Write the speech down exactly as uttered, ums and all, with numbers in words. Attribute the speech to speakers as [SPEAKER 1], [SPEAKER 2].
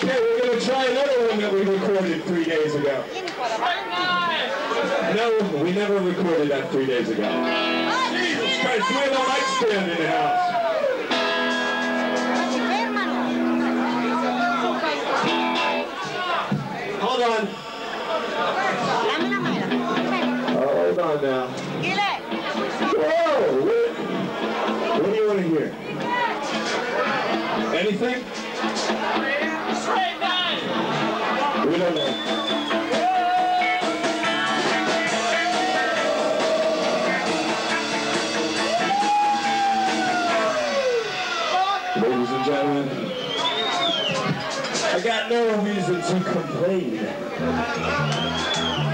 [SPEAKER 1] Okay, we're going to try another one that we recorded three days ago. No, we never recorded that three days ago. Jesus Christ, we have a mic stand in the house. Hold on. Hold on now. Whoa! What, what do you want to hear? Anything? We don't know. Ladies and gentlemen, I got no reason to complain.